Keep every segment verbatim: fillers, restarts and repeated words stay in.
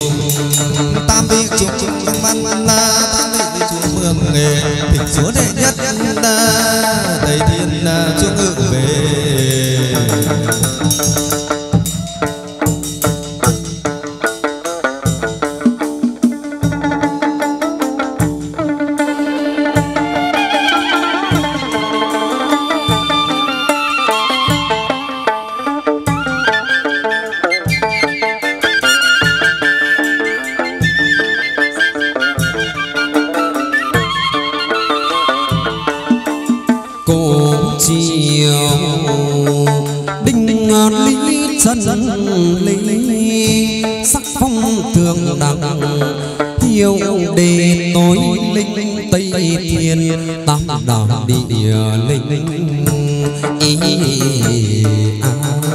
tam vị chúng chúng văn tam vị chúng mường nghề thịnh số đệ nhất thầy thiên trung ngự về. Sắc phong thường đẳng yêu đề tối linh tây thiên tam đảo địa linh ý à.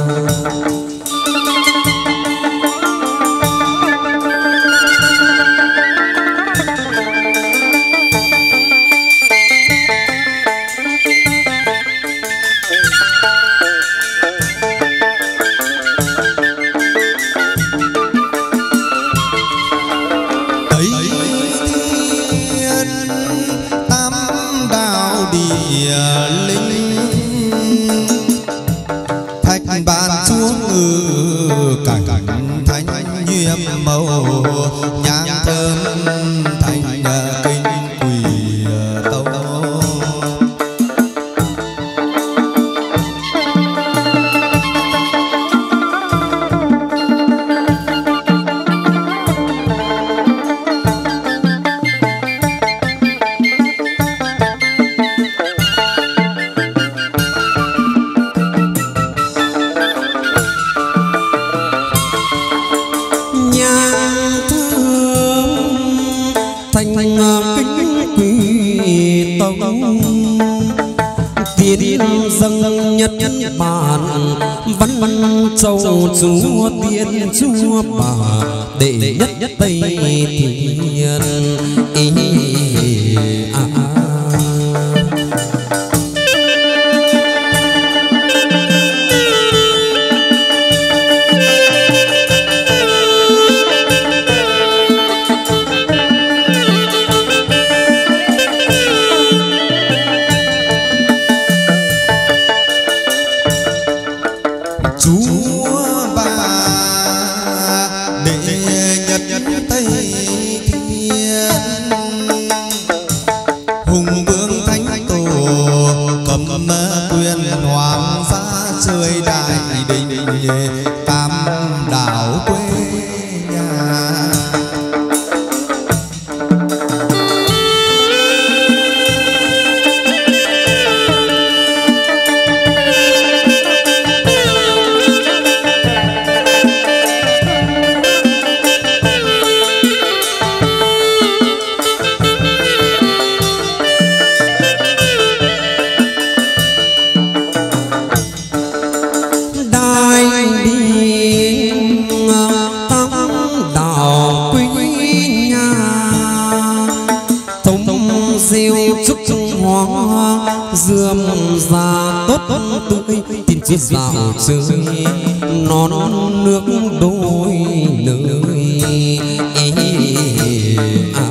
Châu chúa tiên chúa bà đệ nhất nhất tây thiên ý à. Dạo chơi non nước đôi nơi à.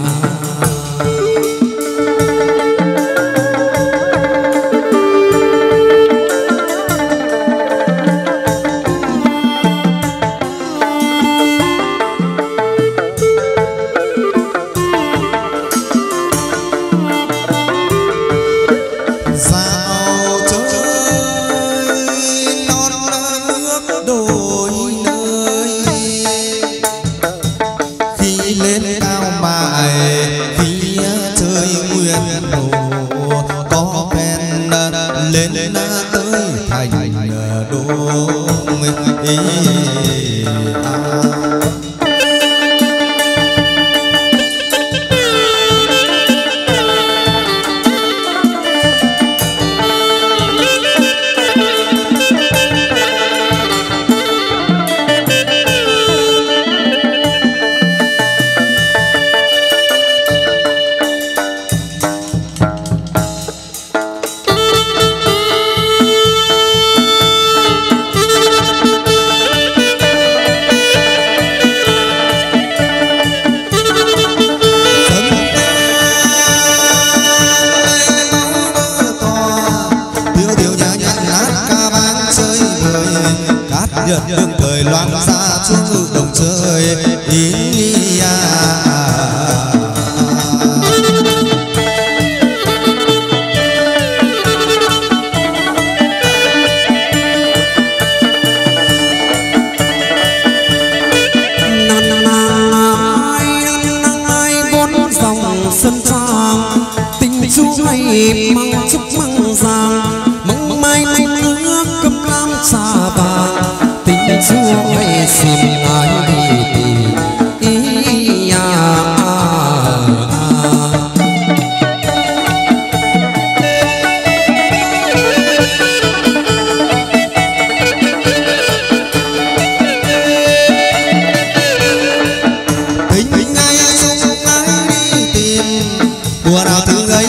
nhận đương thời loan xa chúa ngự đồng trời ý măng chúc măng vàng măng mai măng nước cơm lam trà vàng tình chúa hay xin ai đi tìm ý à. tình ngay chung ai đi tìm đùa nào thứ ấy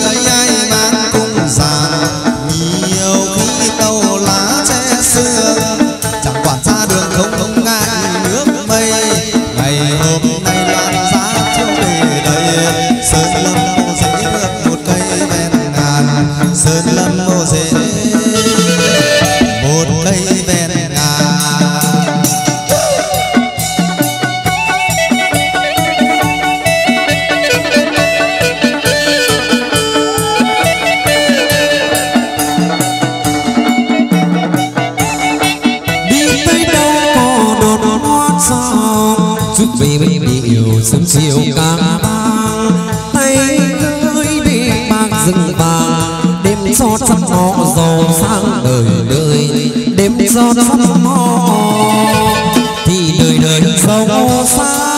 sớm chiều ca vang tay cưới đi bạc rừng vàng đêm gió sắp nó giàu sang đời đời đêm gió sắp nó thì đời đời giàu sang.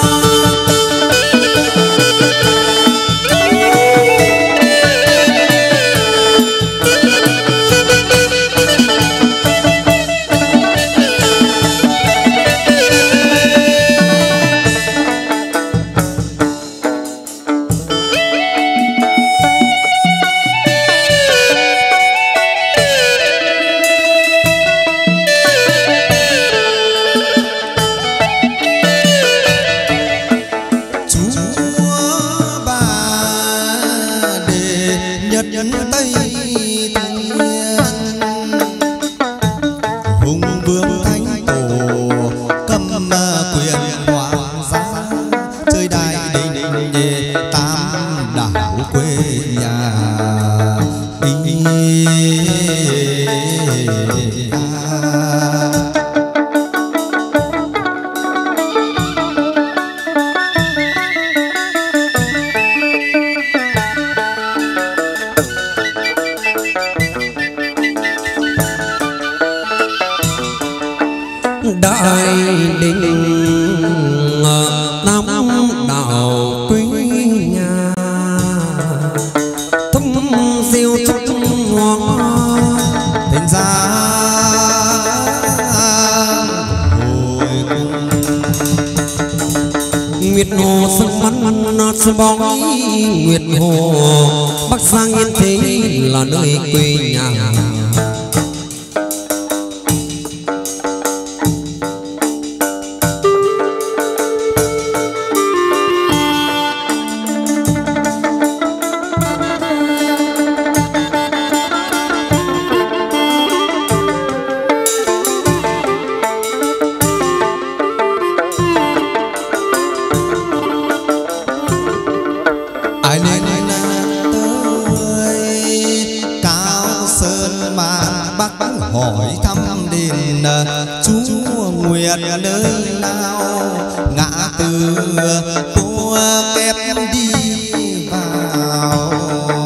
Đại đình Nam đảo quê nhà thấm diêu trúc hoa thành ra hồi cung Nguyệt Hồ sân bắn sân bóng Nguyệt Hồ Bắc Giang Yên Thế là nơi quê nhà. Hỏi thăm đền Chúa Nguyệt nơi nào ngã từ cô kép đi vào.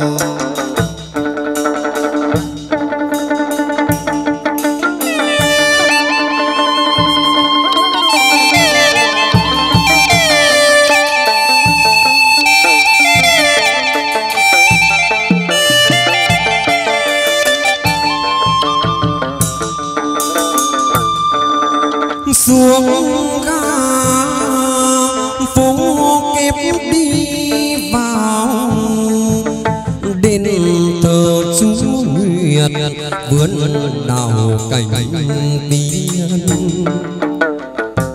Xuống ga phố kép đi vào đền thờ Chúa Nguyệt vườn đào cảnh tiên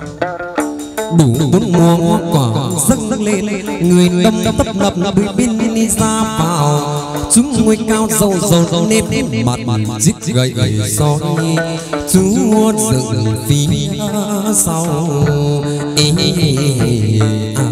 đủ bốn mùa hoa quả dâng lên người đông tấp nập bên đi ra vào chúng ngôi cao dầu dầu nếp mặt dít gậy soi chúa dựng phía sau ý à.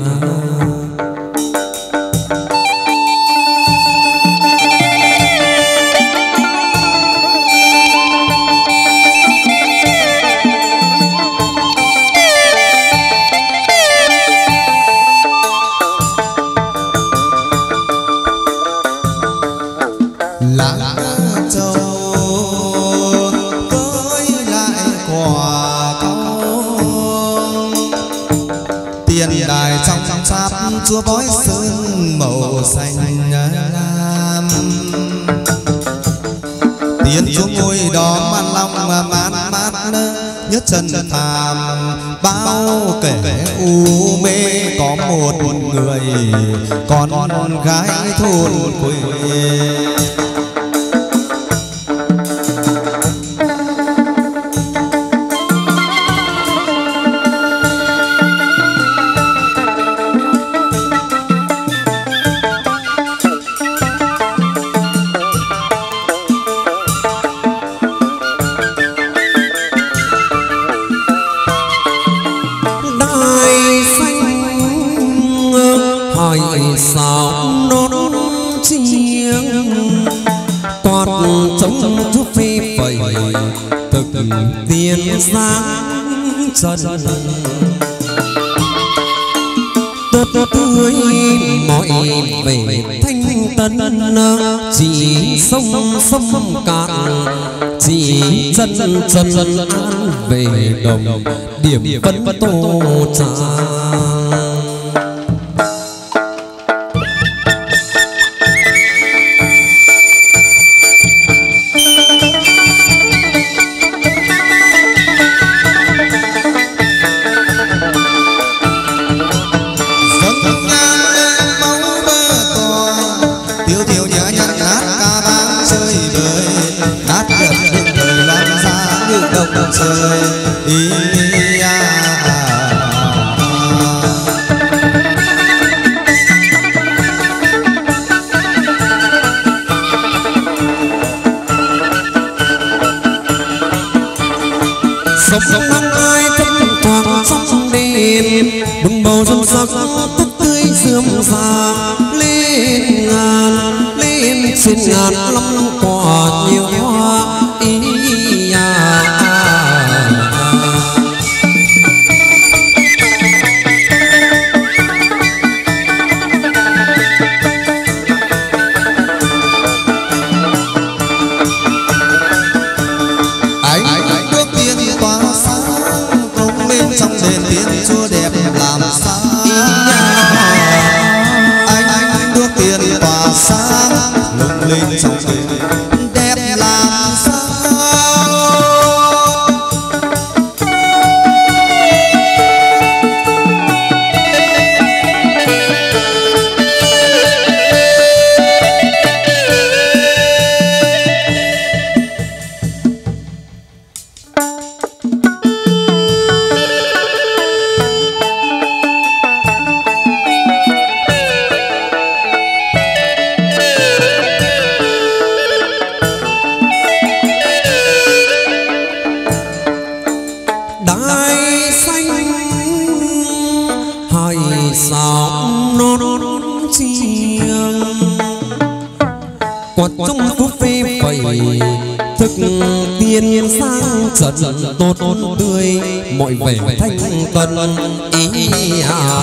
Chúa bói sơn màu xanh lam tiền chúa ngôi đó man long mà man mát nhất chân phàm bao kẻ u mê có một người con gái thôn quê trần tươi tươi mọi về thanh tân chỉ sông sông cạn chỉ chân chân chân an về đồng điểm phân tô trà trên ngàn lắm quả nhiều hoa ý à. Ánh bước tiên tỏa sáng công lên trong đền tiên chúa đẹp làm sao ánh bước tiên tỏa sáng lung linh trong đền đẹp làm sao dần tốt tươi mọi vẻ thanh tân ý à.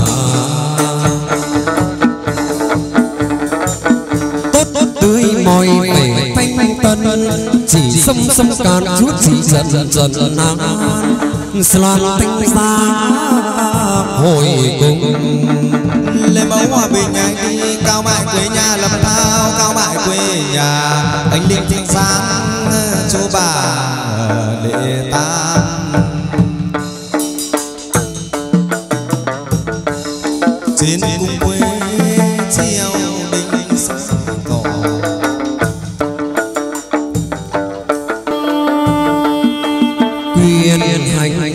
Tốt tốt tươi mọi vẻ thanh tân chỉ sông sông cạn chút chỉ dần dần nắng loan thanh xa hồi cùng lê mẫu hòa bình anh đi cao mại quê nhà lâm thao cao mại quê nhà anh linh thiên sáng chú bà lệ tam trên cung quê treo đinh sáng tỏ quyền hành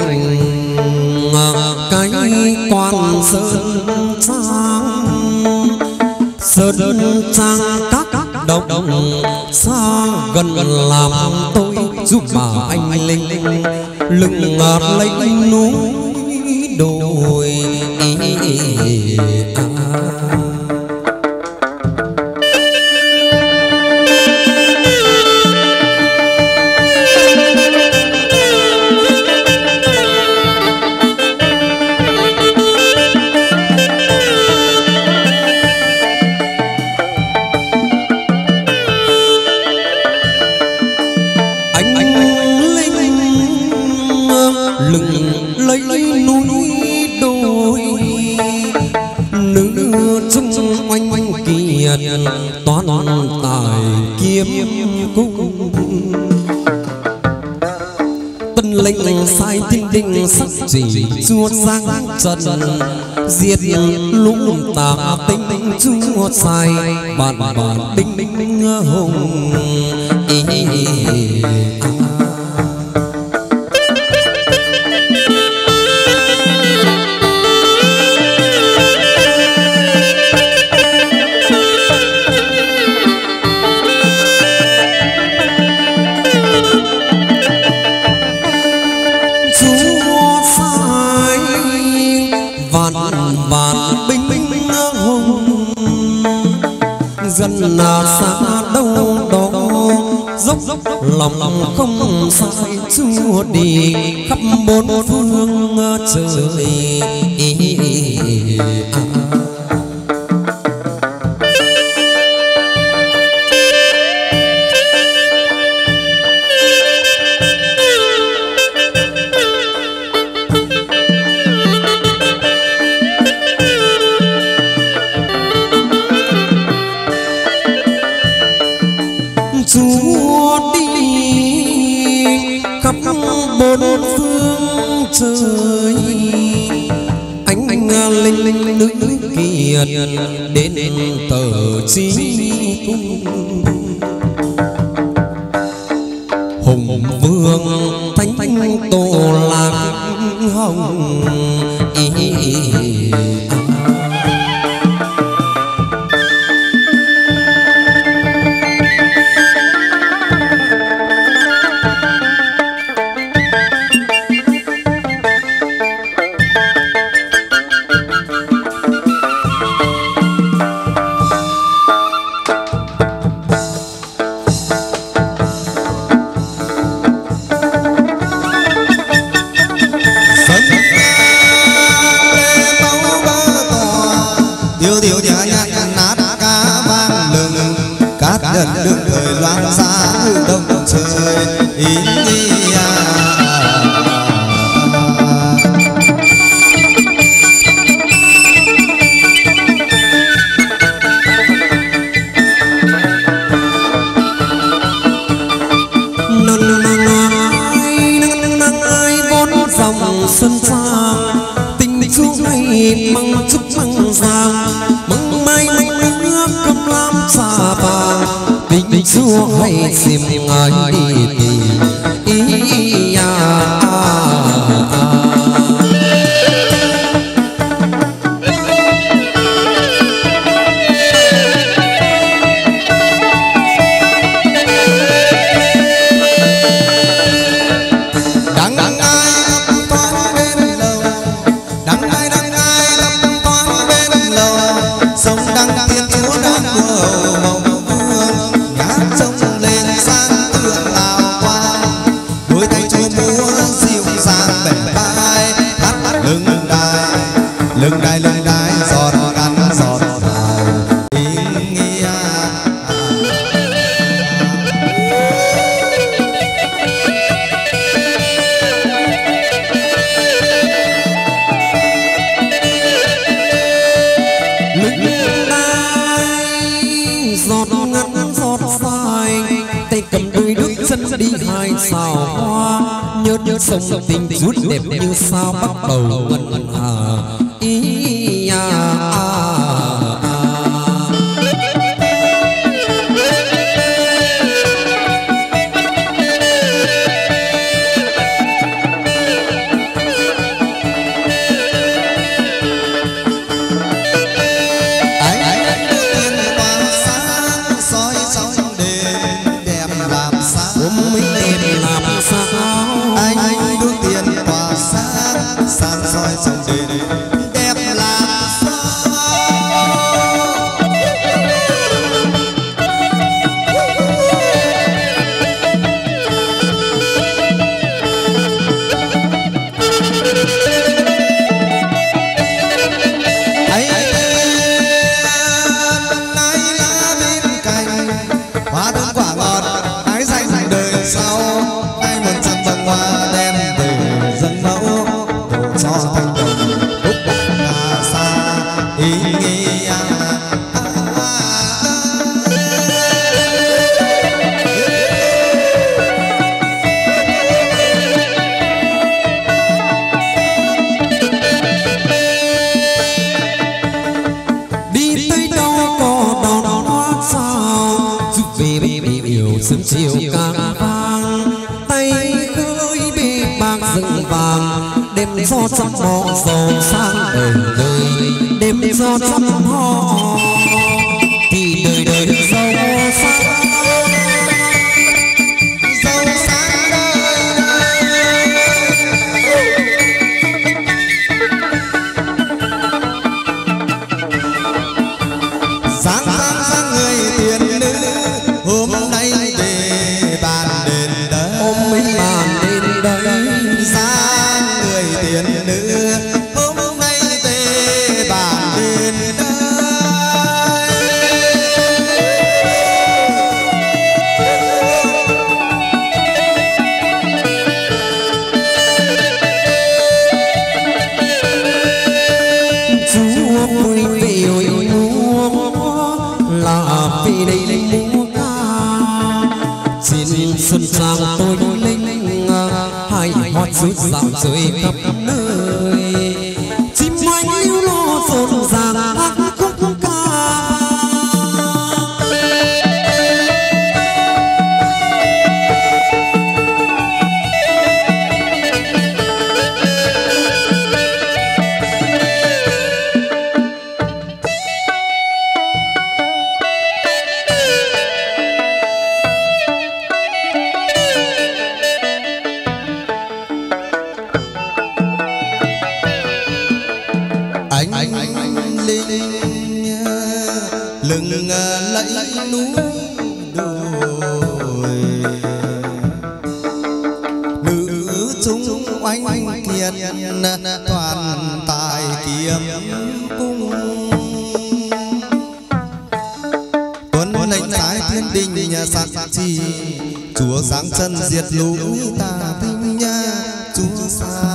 cái quan sơn sang sơn dân trang các đồng xa gần làm tôi giúp bà anh linh lưng ngạt lấy núi đồi à. Toán tài kiếm cung tân lệnh sai tinh tinh sắc chỉ chúa sang trần diệt lũ tà tinh chúa sai bản bản tinh tinh hùng ý, ý, ý, ý. Dân xa đâu đó dốc lòng lòng không sai chúa đi khắp bốn phương trời à. Chúa đi khắp bốn phương trời anh anh linh linh nữ kiệt đến tờ chí cung hùng vương thánh thánh tổ lạc hồng ý, ý, ý, à. Đường đời loan xa đông trời ý nghĩa nâng ai nâng nâng ai bốn dòng sân xa tình chúa ngày măng chúc măng giang măng mai măng nước cầm lam xa vàng tình chúa hay xem ai đi tìm ý à, à, à. lưng đai lưng đai giọt ngắn giọt dài ý nghĩa lưng đai giọt ngắn giọt dài tay cầm đôi đứt chân đi hai sao hoa nhớ nhớ sông tình rút đẹp như sao bắt đầu ngân hà ý à, à, à. anh anh tiên sớm chiều càng vang tay khơi bê bạc rừng vàng đêm gió trăm họ giàu sang đời đời đêm gió trăm họ thì đời đời giàu sang giàu sang đời sáng sáng sáng người tiền nữ hôm nay về bàn đền đất ôm mấy bàn đền đây sáng người tiền nữ hôm nay về bàn đền đất chúa vui về ôi là vì đây múa ca xin xuân sang tôi linh hai hót rút dạo rơi khắp nơi chim hoành lưu lô rộn ràng hát khúc ca lưng lẫy núi đồi nữ chúng oanh kiệt toàn tài kiếm cung tuấn lãnh trái thiên đình sắc chi chúa giáng chân diệt lũ tà tinh chúa xa